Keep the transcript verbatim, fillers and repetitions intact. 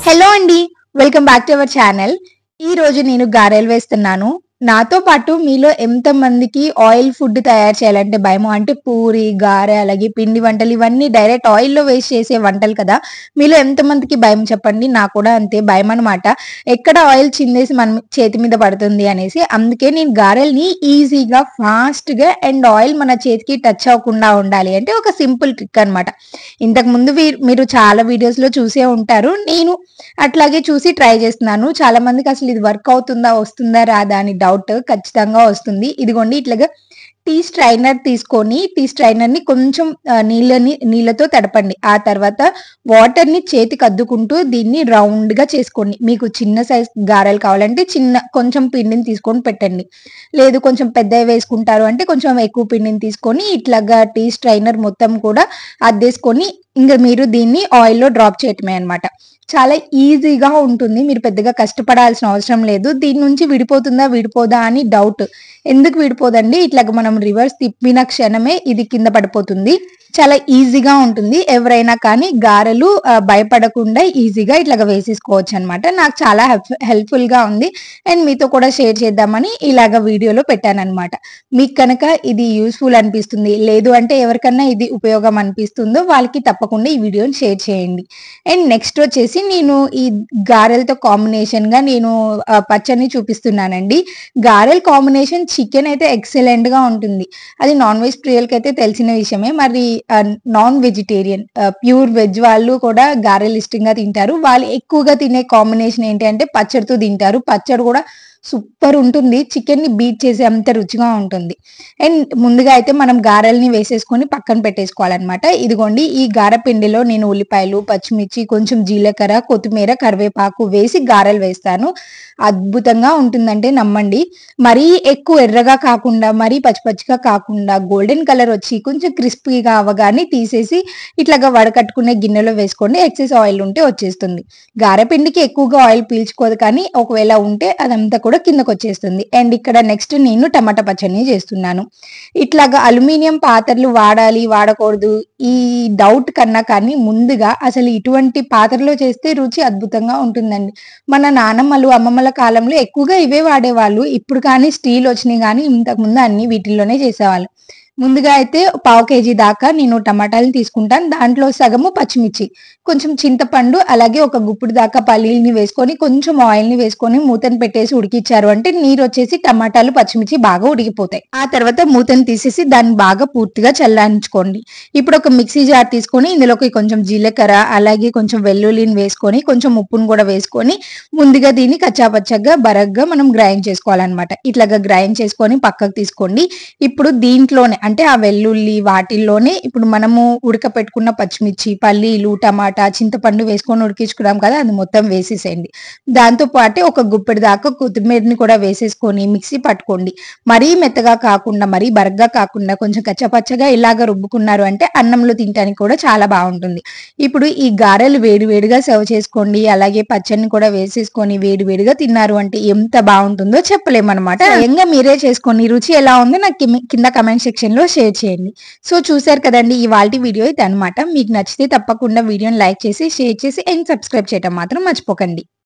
Hello అండి. Welcome back to our channel. ఈ రోజు నేను గారెలు వేస్తున్నాను. నాతో పాటు మీలో ఎంతమందికి ఆయిల్ ఫుడ్ తయారు చేయాలంటే భయము? అంటే పూరి, గారె అలాగే పిండి వంటలు ఇవన్నీ డైరెక్ట్ ఆయిల్‌లో వేసి చేసే వంటలు కదా! మీలో ఎంతమందికి భయం చెప్పండి? నాకు కూడా అంతే భయమనమాట. ఎక్కడ ఆయిల్ చిందేసి మన చేతి మీద పడుతుంది అనేసి. అందుకే నేను గారెల్ని ఈజీగా, ఫాస్ట్‌గా అండ్ ఆయిల్ మన చేతికి టచ్ అవ్వకుండా ఉండాలి అంటే ఒక సింపుల్ ట్రిక్ అనమాట. ఇంతకుముందు వి మీరు చాలా వీడియోస్‌లో చూసే ఉంటారు. నేను అట్లాగే చూసి ట్రై చేస్తున్నాను. చాలా మందికి అసలు ఇది వర్క్ అవుతుందా? వస్తుందా? రాదా? అని డౌట్. ఖచ్చితంగా వస్తుంది. ఇదిగోండి ఇట్లాగా టీ స్ట్రైనర్ తీసుకొని, టీ స్ట్రైనర్‌ని కొంచెం ఆహ్, నీళ్ళని నీళ్ళతో తడపండి. ఆ తర్వాత వాటర్‌ని చేతికి అద్దుకుంటూ దీన్ని రౌండ్‌గా చేసుకోండి. మీకు చిన్న సైజ్ గారెలు కావాలంటే చిన్న కొంచెం పిండిని తీసుకొని పెట్టండి. లేదు కొంచెం పెద్దవి వేసుకుంటారు అంటే కొంచెం ఎక్కువ పిండిని తీసుకొని ఇట్లాగా టీ స్ట్రైనర్ మొత్తం కూడా అద్దేసుకొని ఇంగ మీరు దీన్ని ఆయిల్‌లో డ్రాప్ చేయటమే అన్నమాట. చాలా ఈజీగా ఉంటుంది. మీరు పెద్దగా కష్టపడాల్సిన అవసరం లేదు. దీని నుంచి విడిపోతుందా? విడిపోదా? అని డౌట్. ఎందుకు విడిపోదండి? ఇట్లాగ మనం రివర్స్ తిప్పిన క్షణమే ఇది కింద పడిపోతుంది. చాలా ఈజీగా ఉంటుంది. ఎవరైనా కానీ గారెలు ఆహ్, భయపడకుండా ఈజీగా ఇట్లాగ వేసేసుకోవచ్చనమాట. నాకు చాలా హెల్ప్ హెల్ప్‌ఫుల్‌గా ఉంది. అండ్ మీతో కూడా షేర్ చేద్దామని ఇలాగ వీడియోలో పెట్టాననమాట. మీకు కనుక ఇది యూజ్‌ఫుల్ అనిపిస్తుంది. లేదు అంటే ఎవరికన్నా ఇది ఉపయోగం అనిపిస్తుందో వాళ్ళకి తప్పకుండా ఈ వీడియోని షేర్ చేయండి. అండ్ నెక్స్ట్ వచ్చేసి నేను ఈ గారెలతో కాంబినేషన్‌గా నేను ఆహ్, పచ్చడిని చూపిస్తున్నానండి. గారెల కాంబినేషన్ చికెన్ అయితే ఎక్సలెంట్‌గా ఉంటుంది. అది నాన్ వెజ్ ప్రియులకైతే తెలిసిన విషయమే. మరి ఆహ్, non vegetarian ah, pure veg వాళ్ళు కూడా గారెలు ఇష్టంగా తింటారు. వాళ్ళు ఎక్కువగా తినే కాంబినేషన్ ఏంటి అంటే పచ్చడితో తింటారు. పచ్చడి కూడా సూపర్ ఉంటుంది. చికెన్‌ని బీట్ చేసే అంత రుచిగా ఉంటుంది. అండ్ ముందుగా అయితే మనం గారెల్ని వేసేసుకొని పక్కన పెట్టేసుకోవాలనమాట. ఇదిగోండి ఈ గారె పిండిలో నేను ఉల్లిపాయలు, పచ్చిమిర్చి, కొంచెం జీలకర్ర, కొత్తిమీర, కరివేపాకు వేసి గారెలు వేస్తాను. అద్భుతంగా ఉంటుందంటే నమ్మండి. మరీ ఎక్కువ ఎర్రగా కాకుండా, మరీ పచ్చి పచ్చిగా కాకుండా గోల్డెన్ కలర్ వచ్చి కొంచెం క్రిస్పీగా అవ్వగానే తీసేసి ఇట్లాగా వడకట్టుకునే గిన్నెలో వేసుకోండి. ఎక్సెస్ ఆయిల్ ఉంటే వచ్చేస్తుంది. గారె పిండికి ఎక్కువగా ఆయిల్ పీల్చుకోదు కానీ ఒకవేళ ఉంటే అదంతా కూడా కిందకొచ్చేస్తుంది. అండ్ ఇక్కడ నెక్స్ట్ నేను టమాటా పచ్చడిని చేస్తున్నాను. ఇట్లాగా అల్యూమినియం పాత్రలు వాడాలి, వాడకూడదు ఈ డౌట్ కన్నా కానీ ముందుగా అసలు ఇటువంటి పాత్రలో చేస్తే రుచి అద్భుతంగా ఉంటుందండి. మన నానమ్మలు, అమ్మమ్మల కాలంలో ఎక్కువగా ఇవే వాడేవాళ్ళు. ఇప్పుడు కానీ స్టీల్ వచ్చినియి గానీ ఇంతకుముందు అన్నీ వీటిల్లోనే చేసేవాళ్ళు. ముందుగా అయితే పావు కేజీ దాకా నేను టమాటాలను తీసుకుంటాను. దాంట్లో సగము పచ్చిమిర్చి, కొంచెం చింతపండు, అలాగే ఒక గుప్పుడు దాకా పల్లీలని వేసుకొని, కొంచెం ఆయిల్‌ని వేసుకొని మూతను పెట్టేసి ఉడికిచ్చారు అంటే నీరొచ్చేసి టమాటాలు, పచ్చిమిర్చి బాగా ఉడికిపోతాయి. ఆ తర్వాత మూతను తీసేసి దాన్ని బాగా పూర్తిగా చల్లారించుకోండి. ఇప్పుడు ఒక మిక్సీ జార్ తీసుకొని ఇందులోకి కొంచెం జీలకర్ర, అలాగే కొంచెం వెల్లుల్లిని వేసుకొని, కొంచెం ఉప్పును కూడా వేసుకొని ముందుగా దీన్ని కచ్చాపచ్చాగా బరగ్గా మనం గ్రైండ్ చేసుకోవాలనమాట. ఇట్లాగా గ్రైండ్ చేసుకొని పక్కకు తీసుకోండి. ఇప్పుడు దీంట్లోనే అంటే ఆ వెల్లుల్లి వాటిల్లోనే ఇప్పుడు మనము ఉడకపెట్టుకున్న పచ్చిమిర్చి, పల్లీలు, టమాటా, చింతపండు వేసుకొని ఉడికించుకున్నాం కదా! అది మొత్తం వేసేసేయండి. దాంతో పాటే ఒక గుప్పెడు దాకా కొత్తిమీరని కూడా వేసేసుకొని మిక్సీ పట్టుకోండి. మరీ మెత్తగా కాకుండా, మరీ బరగ్గా కాకుండా కొంచెం కచ్చాపచ్చాగా ఇలాగ రుబ్బుకున్నారు అంటే అన్నంలో తినటానికి కూడా చాలా బావుంటుంది. ఇప్పుడు ఈ గారెలు వేడి వేడిగా సర్వ్ చేసుకోండి. అలాగే పచ్చడిని కూడా వేసేసుకొని వేడి వేడిగా తిన్నారు అంటే ఎంత బావుంటుందో చెప్పలేమనమాట. స్వయంగా మీరే చేసుకోండి. రుచి ఎలా ఉందో నాకు కిమి కింద కామెంట్ సెక్షన్‌లో షేర్ చేయండి. సో, చూసారు కదండీ ఇవాల్టి వీడియో ఇదనమాట. మీకు నచ్చితే తప్పకుండా వీడియోని లైక్ చేసి, షేర్ చేసి అండ్ సబ్స్క్రైబ్ చేయటం మాత్రం మర్చిపోకండి.